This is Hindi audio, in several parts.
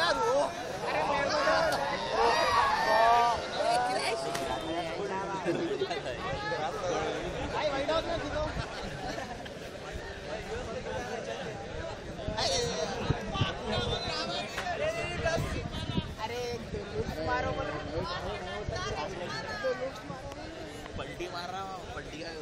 पलटी मार रहा हूँ पलटी का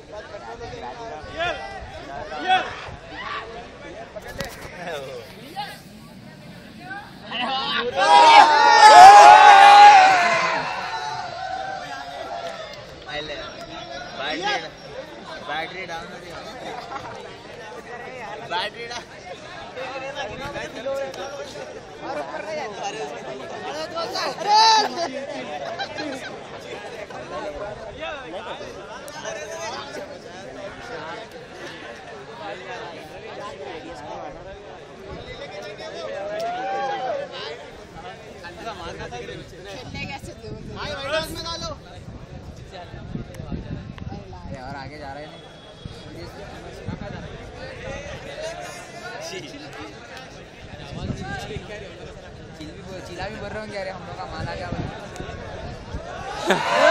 बैटरी डाउन बैटरी डाउन और आगे जा रहे हैं चिल्ला भी बोल रहे होंगे, अरे हम लोग का माना क्या